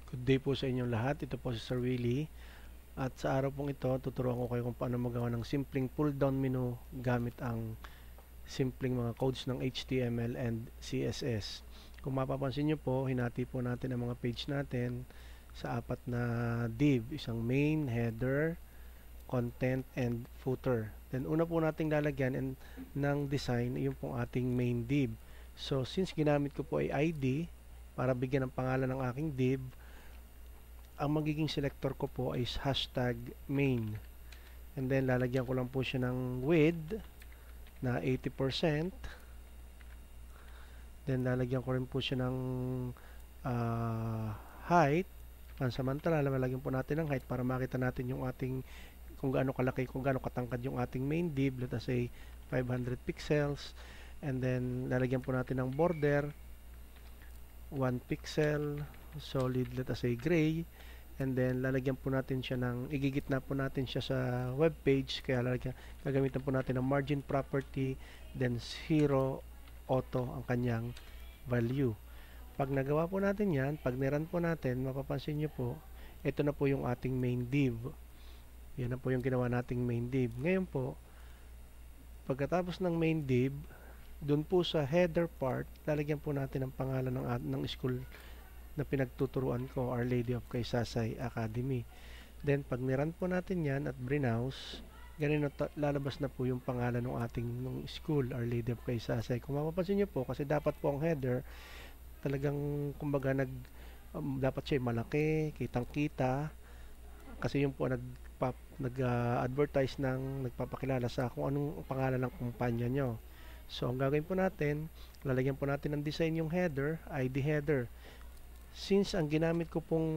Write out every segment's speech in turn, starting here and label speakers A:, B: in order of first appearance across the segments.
A: Good day po sa inyong lahat. Ito po si Sir Willie. At sa araw pong ito, tuturuan ko kayo kung paano magawa ng simpleng pull-down menu gamit ang simpleng mga codes ng HTML and CSS. Kung mapapansin nyo po, hinati po natin ang mga page natin sa apat na div. Isang main, header, content, and footer. Then una po nating lalagyan ng design, yung pong ating main div. So since ginamit ko po ay ID para bigyan ng pangalan ng aking div, ang magiging selector ko po is hashtag main. And then lalagyan ko lang po siya ng width na 80%. Then lalagyan ko rin po siya ng height. Pansamantala, lalagyan po natin ng height para makita natin yung ating kung gaano kalaki, kung gaano katangkad yung ating main div. Let us say 500 pixels. And then lalagyan po natin ng border 1 pixel, solid, let us say gray. And then lalagyan po natin siya ng, igigitna po natin siya sa web page, kaya gagamitan po natin ng margin property, then 0 auto ang kanyang value. Pag nagawa po natin yan, pag niran po natin, mapapansin nyo po, ito na po yung ating main div. Yan na po yung ginawa nating main div. Ngayon po, pagkatapos ng main div, doon po sa header part, lalagyan po natin ang pangalan ng school na pinagtuturuan ko, Our Lady of Kaysasay Academy. Then pag niran po natin yan at browse, ganito lalabas na po yung pangalan ng ating school, Our Lady of Kaysasay. Kung mapapansin nyo po, kasi dapat po ang header talagang kumbaga dapat siya malaki, kitang-kita, kasi yung po nag-advertise nagpapakilala sa kung anong pangalan ng kumpanya nyo. So ang gagawin po natin, lalagyan po natin ng design yung header, ID header. Since ang ginamit ko pong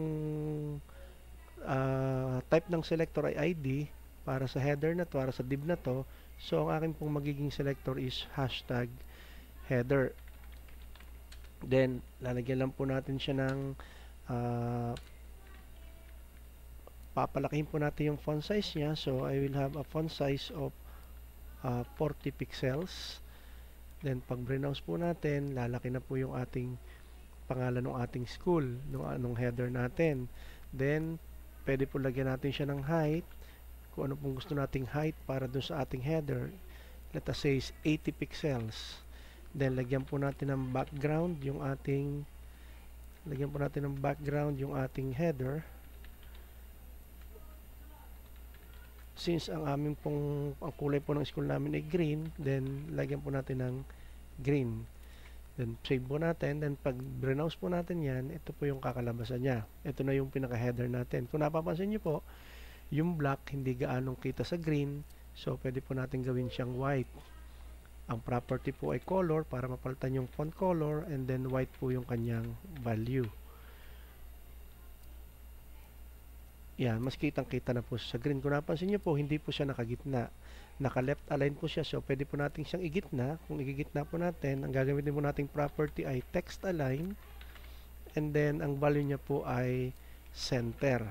A: type ng selector ay ID para sa header na to, para sa div na to, so ang aking pong magiging selector is hashtag header. Then lalagyan lang po natin siya ng papalakihin po natin yung font size niya. So I will have a font size of 40 pixels. Then pag browse po natin, lalaki na po yung ating pangalan ng ating school, nung header natin. Then pwede po lagyan natin siya ng height, kung ano pong gusto nating height para dun sa ating header. Let us say 80 pixels. Then lagyan po natin ng background yung ating header. Since ang kulay po ng school namin ay green, then lagyan po natin ng green. Then save po natin, then pag browse po natin yan, ito po yung kakalabasan niya. Ito na yung pinaka-header natin. Kung napapansin niyo po, yung black hindi gaanong kita sa green, so pwede po natin gawin siyang white. Ang property po ay color para mapalitan yung font color, and then white po yung kanyang value. Yan, mas kitang-kita na po sa green. Kung napansin niyo po, hindi po siya nakagitna. Naka-left align po siya, so pwede po natin siyang igitna. Kung igigitna po natin, ang gagamitin po nating property ay text align, and then ang value niya po ay center.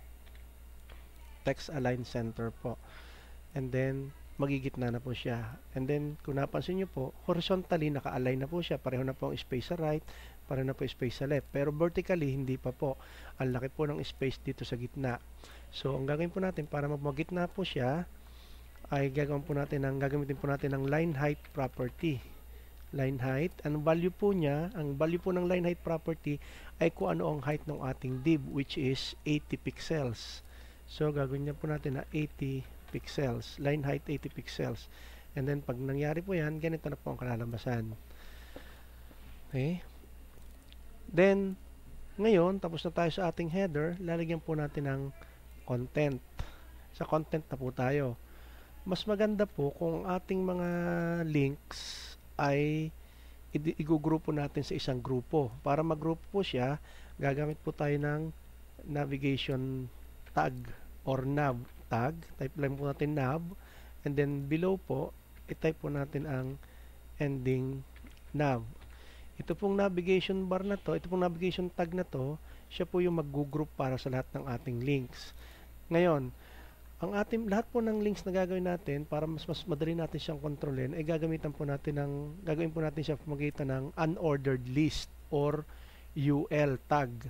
A: Text align center po. And then magigitna na po siya. And then kung napansin niyo po, horizontally naka-align na po siya. Pareho na po ang space sa right, pareho na po space sa left. Pero vertically hindi pa po. Ang laki po ng space dito sa gitna. So ang gagawin po natin para magitna po siya ay gagamitin po natin ng line height property. Line height, ang value po ng line height property ay kung ano ang height ng ating div, which is 80 pixels. So gagawin niya po natin na 80 pixels, line height 80 pixels. And then pag nangyari po yan, ganito na po ang kalalabasan. Okay? Then ngayon, tapos na tayo sa ating header, lalagyan po natin ng content. Sa content na po tayo. Mas maganda po kung ating mga links ay igugrupo natin sa isang grupo. Para magrupo po siya, gagamit po tayo ng navigation tag or nav tag. Type lang po natin nav, and then below po, i-type po natin ang ending nav. Ito pong navigation bar na to, ito pong navigation tag na to, siya po yung mag-group para sa lahat ng ating links. Ngayon, ang lahat po ng links na gagawin natin para mas madali natin siyang kontrolin ay gagawin po natin siya pamagitan ng unordered list or UL tag.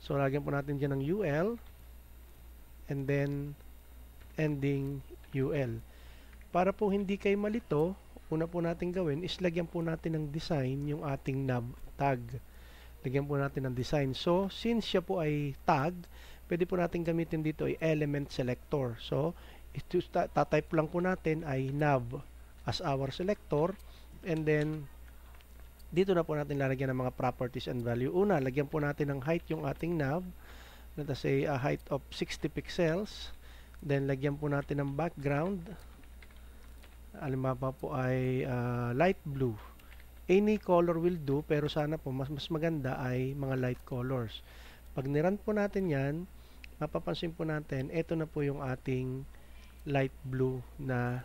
A: So, lagyan po natin dyan ng UL and then ending UL. Para po hindi kayo malito, una po natin gawin is lagyan po natin ng design yung ating nav tag. Lagyan po natin ng design. So, since siya po ay tag, pwede po natin gamitin dito ay element selector. So, ito, tatype lang po natin ay nav as our selector, and then dito na po natin lalagyan ng mga properties and value. Una, lagyan po natin ng height yung ating nav. Let us say a height of 60 pixels. Then, lagyan po natin ng background. Halimbawa po ay light blue. Any color will do, pero sana po mas maganda ay mga light colors. Pag nirun po natin yan, mapapansin po natin, ito na po yung ating light blue na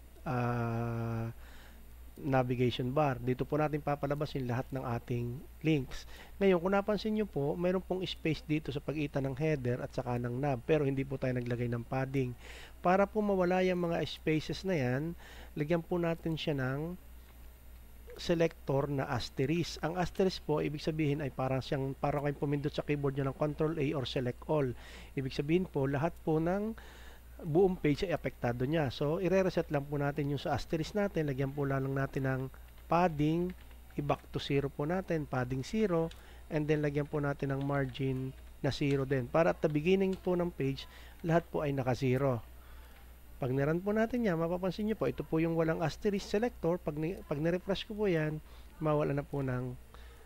A: navigation bar. Dito po natin papalabasin lahat ng ating links. Ngayon, kung napansin nyo po, mayroon pong space dito sa pagitan ng header at saka ng nav, pero hindi po tayo naglagay ng padding. Para po mawala yung mga spaces na yan, lagyan po natin siya ng selector na asterisk. Ang asterisk po, ibig sabihin ay parang kayong pumindot sa keyboard nyo ng Ctrl A or Select All. Ibig sabihin po, lahat po ng buong page ay apektado niya. So, i-reset lang po natin yung sa asterisk natin. Lagyan po lang natin ng padding, i-back to 0 po natin, padding 0, and then lagyan po natin ng margin na 0 din. Para at the beginning po ng page, lahat po ay naka-0. Pag nirun po natin yan, mapapansin nyo po, ito po yung walang asterisk selector. Pag nirefresh ko po yan, mawala na po ng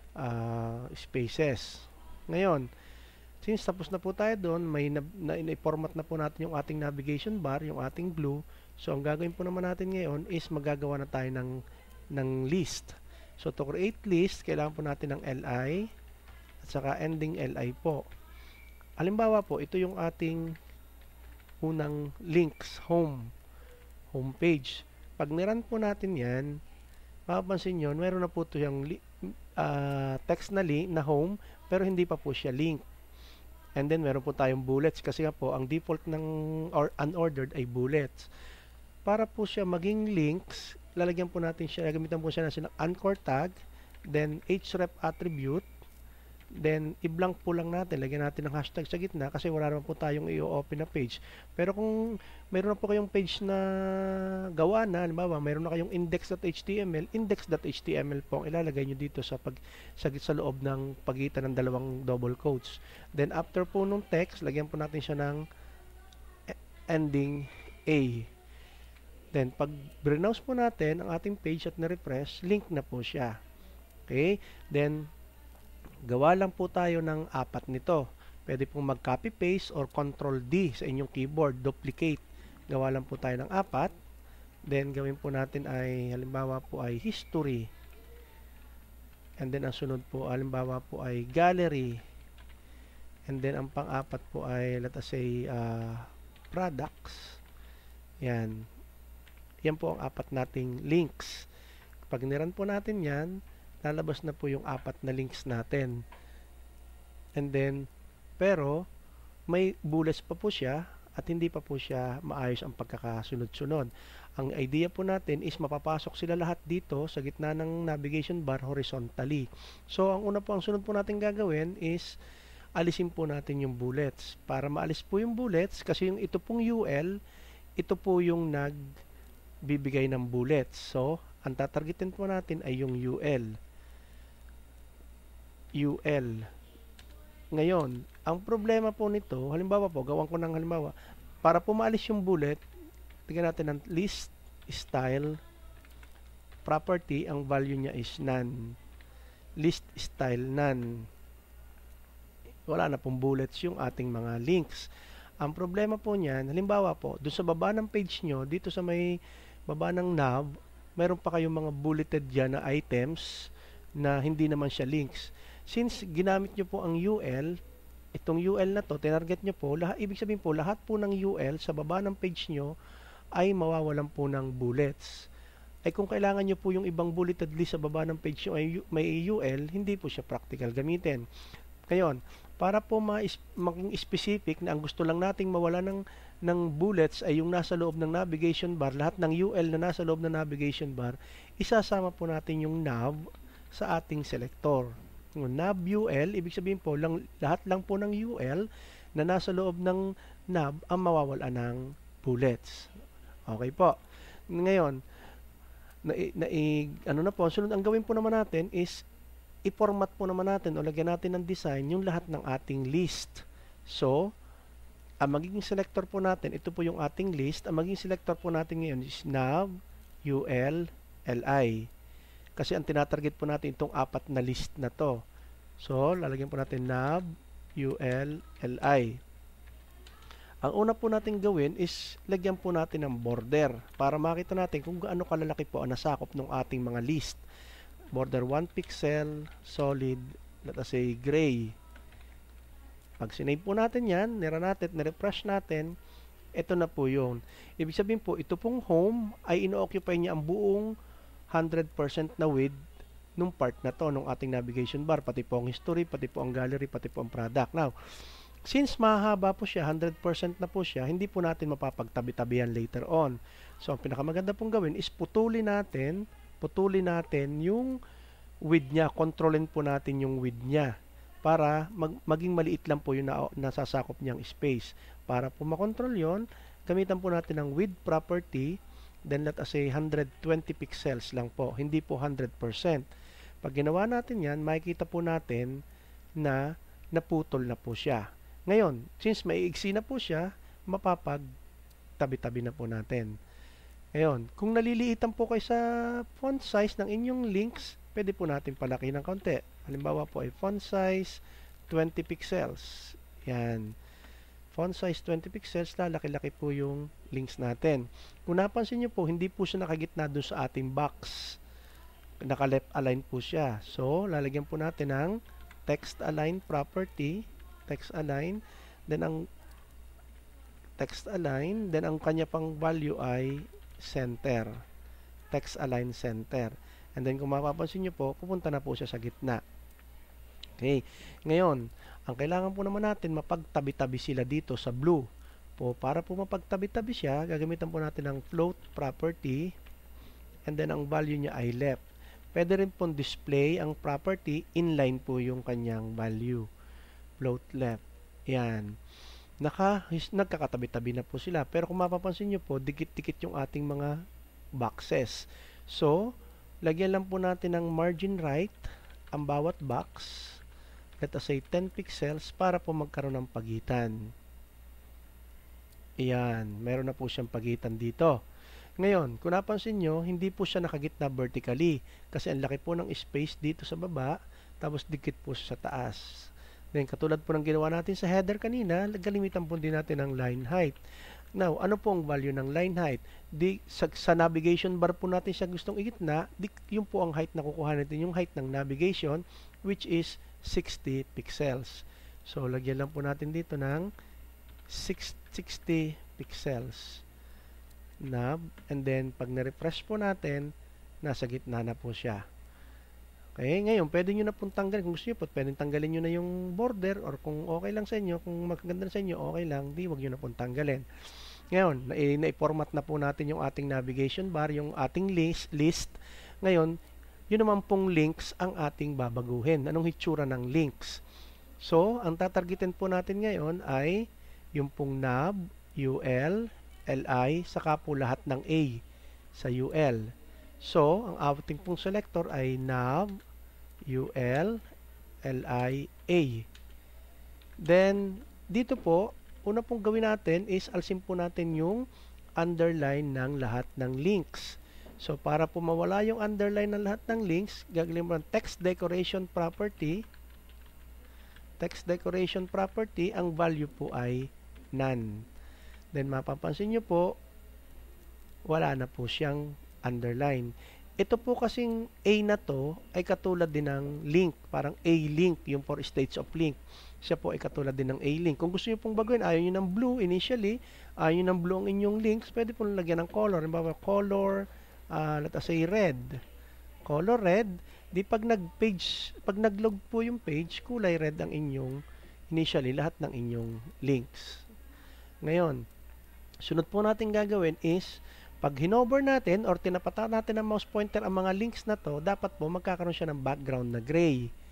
A: spaces. Ngayon, since tapos na po tayo doon, may na-format na po natin yung ating navigation bar, yung ating blue. So, ang gagawin po naman natin ngayon is magagawa na tayo ng list. So, to create list, kailangan po natin ng li at saka ending li po. Halimbawa po, ito yung ating unang links, homepage. Pag nirun po natin yan, mapapansin nyo, meron na po ito yung text na link na home, pero hindi pa po siya link. And then, meron po tayong bullets kasi nga po, ang default ng unordered ay bullets. Para po siya maging links, lalagyan po natin siya, gamitan po siya ng anchor tag, then href attribute, then i-blank po lang natin, lagyan natin ng hashtag sa gitna kasi wala naman po tayong i-open na page. Pero kung meron na po kayong page na gawa na, halimbawa meron na kayong index.html po ang ilalagay nyo dito sa loob ng pagitan ng dalawang double quotes. Then after po nung text, lagyan po natin siya ng ending A. Then pag browse po natin ang ating page at na-refresh, link na po siya. Okay? Then gawa lang po tayo ng 4 nito. Pwede pong mag-copy paste or Ctrl D sa inyong keyboard, duplicate. Gawa lang po tayo ng 4. Then gawin po natin ay halimbawa po ay history. And then ang sunod po halimbawa po ay gallery. And then ang pang-4 po ay let us say products. Yan. Yan po ang 4 nating links. Pag nirun po natin yan, lalabas na po yung 4 na links natin. And then, pero, may bullets pa po siya at hindi pa po siya maayos ang pagkakasunod-sunod. Ang idea po natin is mapapasok sila lahat dito sa gitna ng navigation bar horizontally. So, ang sunod po natin gagawin is alisin po natin yung bullets. Para maalis po yung bullets, kasi yung ito pong UL, ito po yung nagbibigay ng bullets. So, ang tatargetin po natin ay yung UL. Ngayon, ang problema po nito, halimbawa po, gawan ko ng halimbawa, para po maalis yung bullet, tingnan natin ang list style property, ang value niya is none. List style none. Wala na pong bullets yung ating mga links. Ang problema po niyan, halimbawa po, doon sa baba ng page nyo, dito sa may baba ng nav, meron pa kayong mga bulleted dyan na items na hindi naman siya links. Since ginamit nyo po ang UL, itong UL na to, tinarget nyo po, ibig sabihin po, lahat po ng UL sa baba ng page nyo ay mawawalan po ng bullets. Ay kung kailangan nyo po yung ibang bulleted list sa baba ng page nyo ay may UL, hindi po siya practical gamitin. Ngayon, para po maging specific na ang gusto lang nating mawala ng bullets ay yung nasa loob ng navigation bar, lahat ng UL na nasa loob ng navigation bar, isasama po natin yung nav sa ating selector. Nav UL, ibig sabihin po, lahat lang po ng UL na nasa loob ng nav ang mawawala ng bullets. Okay po. Ngayon, ano na po, sunod ang gawin po naman natin is i-format po naman natin o lagyan natin ng design yung lahat ng ating list. So, ang magiging selector po natin, ito po yung ating list. Ang magiging selector po natin ngayon is nav, ul, li. Kasi ang tinatarget po natin itong apat na list na to. So, lalagyan po natin nav, ul, li. Ang una po natin gawin is lagyan po natin ng border para makita natin kung gaano kalalaki po ang nasakop ng ating mga list. Border 1 pixel, solid, let us say gray. Pag sinave po natin yan, nira natin, nirefresh natin, ito na po yun. Ibig sabihin po, ito pong home ay ino-occupy niya ang buong 100% na width nung part na to, nung ating navigation bar, pati po ang history, pati po ang gallery, pati po ang product. Now, since mahaba po siya, 100% na po siya, hindi po natin mapapagtabi-tabihan later on. So, ang pinakamaganda pong gawin is putulin natin yung width niya, kontrolin po natin yung width niya para maging maliit lang po yung nasasakop niyang space. Para po makontrol yon, gamitan po natin ng width property, then let us say 120 pixels lang po, hindi po 100%. Pag ginawa natin yan, makikita po natin na naputol na po siya. Ngayon, since maiigsi na po siya, mapapagtabi-tabi na po natin. Ngayon, kung naliliitan po kayo sa font size ng inyong links, pwede po natin palaki ng konti. Halimbawa po ay font size 20 pixels. Yan. Font size 20 pixels, lalaki-laki po yung links natin. Kung napansin nyo po, hindi po siya nakagitna dun sa ating box. Naka-left align po siya. So, lalagyan po natin ng text align property, text align, then ang text align, then ang kanya pang value ay center. Text align center. And then kung mapapansin nyo po, pupunta na po siya sa gitna. Okay. Ngayon, ang kailangan po naman natin, mapagtabi-tabi sila dito sa blue. Po, para po mapagtabi-tabi siya, gagamitan po natin ng float property, and then ang value niya ay left. Pwede rin pong display ang property, inline po yung kanyang value. Float left. Yan. Nagkakatabi-tabi na po sila. Pero kung mapapansin nyo po, dikit-dikit yung ating mga boxes. So, lagyan lang po natin ng margin right ang bawat box. Let us say 10 pixels para po magkaroon ng pagitan. Ayan. Meron na po siyang pagitan dito. Ngayon, kung napansin nyo, hindi po siya nakagitna vertically. Kasi ang laki po ng space dito sa baba, tapos dikit po sa taas. Then, katulad po ng ginawa natin sa header kanina, galimitan po din natin ang line height. Now, ano po ang value ng line height? Sa navigation bar po natin siya gustong igitna, yung po ang height na kukuha natin, yung height ng navigation, which is 60 pixels. So, lagyan lang po natin dito ng 60 pixels. Nav, and then, pag na-refresh po natin, nasa gitna na po siya. Okay, ngayon, pwede nyo na pong tanggalin. Kung gusto nyo po, pwede tanggalin nyo na yung border, or kung okay lang sa inyo, kung magaganda sa inyo, okay lang, di wag nyo na pong tanggalin. Ngayon, na-format na po natin yung ating navigation bar, yung ating list. Ngayon, yun naman pong links ang ating babaguhin. Anong hitsura ng links? So, ang tatargetin po natin ngayon ay yung pong nav, ul, li, saka po lahat ng a sa ul. So, ang ating pong selector ay nav, ul, li, a. Then, dito po, una pong gawin natin is alisin po natin yung underline ng lahat ng links. So, para po mawala yung underline ng lahat ng links, gagawin mo ng text decoration property. Text decoration property, ang value po ay none. Then, mapapansin nyo po, wala na po siyang underline. Ito po kasing A na to ay katulad din ng link. Parang A-link, yung for states of link. Siya po ay katulad din ng A-link. Kung gusto nyo pong baguhin, ayaw nyo ng blue initially, ayaw nyo ng blue ang inyong links, pwede po lagyan ng color. Halimbawa, color, let us say red. Color red. Di pag nag-log po yung page, kulay red ang inyong initially, lahat ng inyong links. Ngayon, sunod po natin gagawin is, pag hinover natin or tinapatan natin ng mouse pointer ang mga links na to, dapat po magkakaroon siya ng background na gray.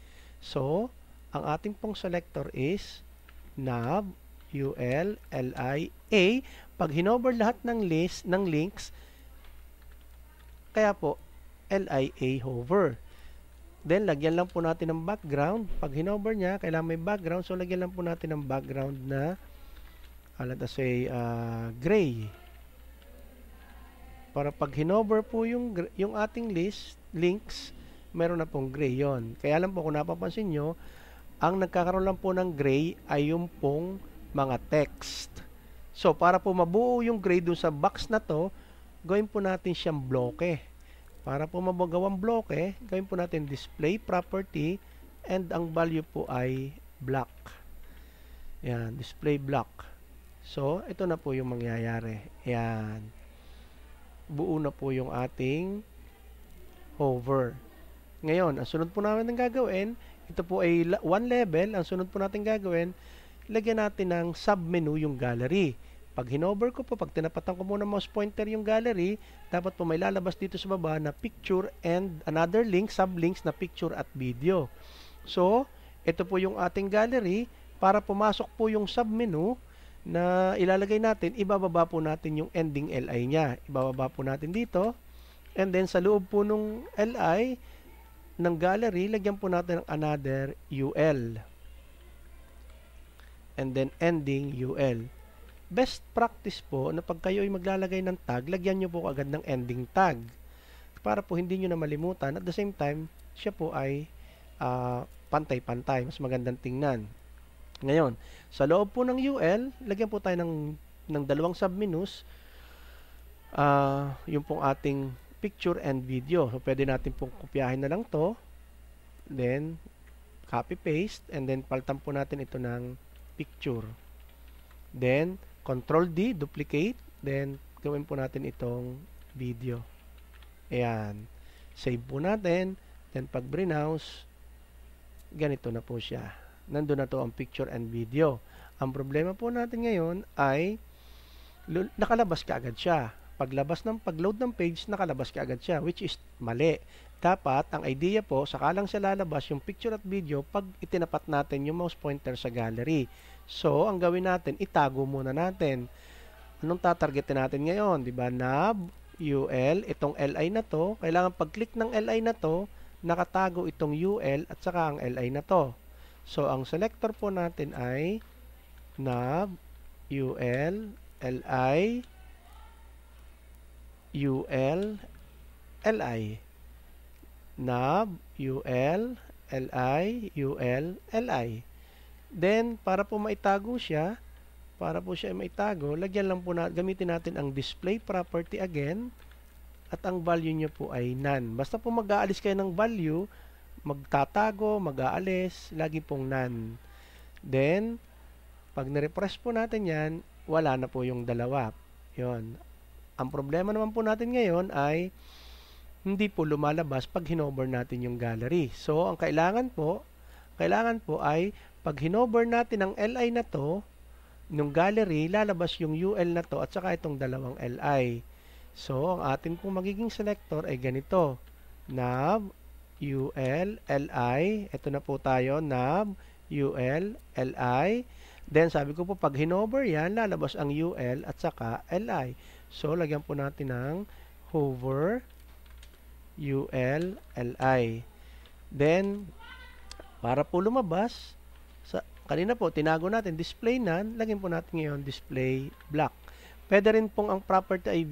A: So, ang ating pong selector is nav, ul, li, a. Pag hinover lahat ng links, kaya po, lia hover. Then, lagyan lang po natin ng background. Pag hinover niya, kailangan may background. So, lagyan lang po natin ng background na, let us say, gray. Para pag hinover po yung ating links, meron na pong gray yon. Kaya lang po kung napapansin nyo, ang nagkakaroon lang po ng gray ay yung pong mga text. So, para po mabuo yung gray dun sa box na to, gawin po natin siyang bloke. Para po mabagawang bloke, gawin po natin display property and ang value po ay black. Yan, display block. So, ito na po yung mangyayari. Yan. Buo na po yung ating hover. Ngayon, ang sunod po namin ng gagawin, ito po ay one level. Ang sunod po natin gagawin, lagyan natin ng submenu yung gallery. Pag hinover ko po, pag tinapatan ko muna mouse pointer yung gallery, dapat po may lalabas dito sa baba na picture and another link, sublinks na picture at video. So, ito po yung ating gallery. Para pumasok po yung submenu na ilalagay natin, ibababa po natin yung ending li niya. Ibababa po natin dito. And then, sa loob po nung li ng gallery, lagyan po natin ng another ul. And then, ending ul. Best practice po na pag kayo ay maglalagay ng tag, lagyan nyo po agad ng ending tag para po hindi nyo na malimutan. At the same time, siya po ay pantay-pantay. Mas magandang tingnan. Ngayon, sa loob po ng UL, lagyan po tayo ng dalawang submenus. Yung pong ating picture and video. So, pwede natin pong kopyahin na lang to. Then, copy-paste. And then, palitan po natin ito ng picture. Then, Control D, duplicate. Then, gawin po natin itong video. Ayan. Save po natin. Then, pag browse, ganito na po siya. Nandun na to ang picture and video. Ang problema po natin ngayon ay nakalabas ka agad siya. Pag-load ng page, nakalabas ka agad siya, which is mali. Dapat, ang idea po, saka lang siya lalabas yung picture at video pag itinapat natin yung mouse pointer sa gallery. So, ang gawin natin, itago muna natin. Anong tatargetin natin ngayon? Diba? Nav, UL, itong LI na to. Kailangan pag-click ng LI na to, nakatago itong UL at saka ang LI na to. So, ang selector po natin ay nav, UL, LI, UL, LI. Nav, UL, LI, UL, LI. Then, para po maitago siya, lagyan lang po gamitin natin ang display property again at ang value nyo po ay none. Basta po mag-aalis kayo ng value, magtatago, mag-aalis, lagi pong none. Then, pag na-refresh po natin yan, wala na po yung dalawa. Yun. Ang problema naman po natin ngayon ay hindi po lumalabas pag hinover natin yung gallery. So, ang kailangan po ay pag hinover natin ang LI na to, yung gallery, lalabas yung UL na to at saka itong dalawang LI. So, ang atin pong magiging selector ay ganito. Nav, UL, LI. Ito na po tayo. Nav, UL, LI. Then, sabi ko po, pag hinover yan, lalabas ang UL at saka LI. So, lagyan po natin ng hover, UL, LI. Then, para po lumabas, kanina po, tinago natin, display none, lagyan po natin ngayon, display black. Pwede rin pong ang property ay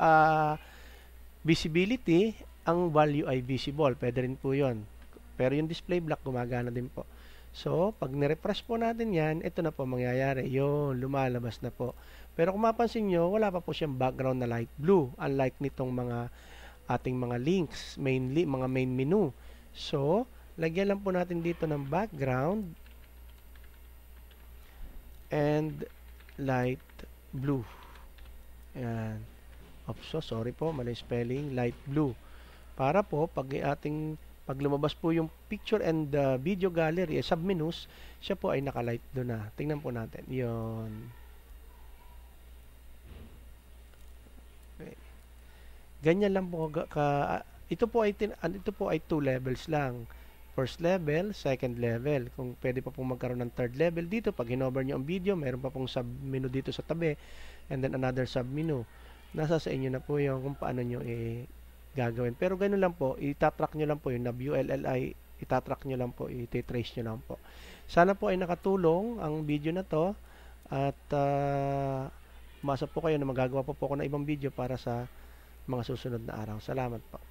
A: visibility, ang value ay visible. Pwede rin po yun. Pero yung display black, gumagana din po. So, pag nirefresh po natin yan, ito na po mangyayari. Yun, lumalabas na po. Pero kung mapansin nyo, wala pa po siyang background na light blue. Unlike nitong ating mga links, mainly, mga main menu. So, lagyan lang po natin dito ng background and light blue. Ayan. Oops, sorry po, mali spelling, light blue. Para po, pag lumabas po yung picture and video gallery, submenus, siya po ay naka-light doon na. Tingnan po natin. Yun. Okay. Ganyan lang po ito po ay 2 levels lang. first level, second level. Kung pwede pa pong magkaroon ng third level dito, pag hinover nyo ang video, meron pa pong sub-menu dito sa tabi, and then another sub-menu. Nasa sa inyo na po yung kung paano nyo gagawin. Pero ganun lang po, itatrack nyo lang po yung WLLI, itatrack nyo lang po, ititrace nyo lang po. Sana po ay nakatulong ang video na to, at umasa po kayo na magagawa po ako ng ibang video para sa mga susunod na araw. Salamat po.